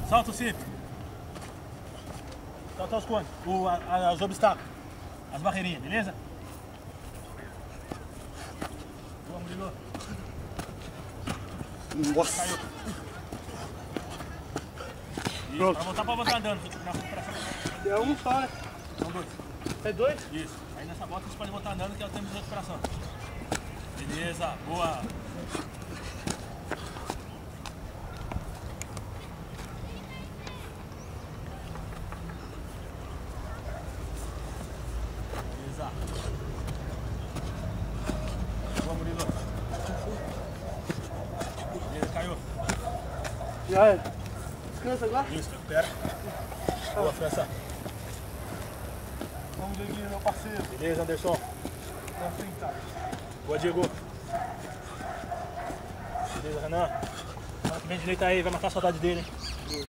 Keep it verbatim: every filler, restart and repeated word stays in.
Solta o cinto. Solta os cones, o, a, a, os obstáculos, as barreirinhas, beleza? Boa, Murilo. Nossa. Caiu. Isso, pronto. Pra voltar pra você andando. Na recuperação. É um só, né? São dois. É dois? Isso. Aí nessa volta você pode voltar andando que é o tempo de recuperação. Beleza, boa. Beleza. Boa, Murilo. Beleza, caiu. Já é. Descansa agora? Isso, recupera. Boa, França. Vamos ver aqui, meu parceiro. Beleza, Anderson. Na frente, tá? Boa, Diego. Beleza, Renan. Fala que vem direito aí, vai matar a saudade dele, hein?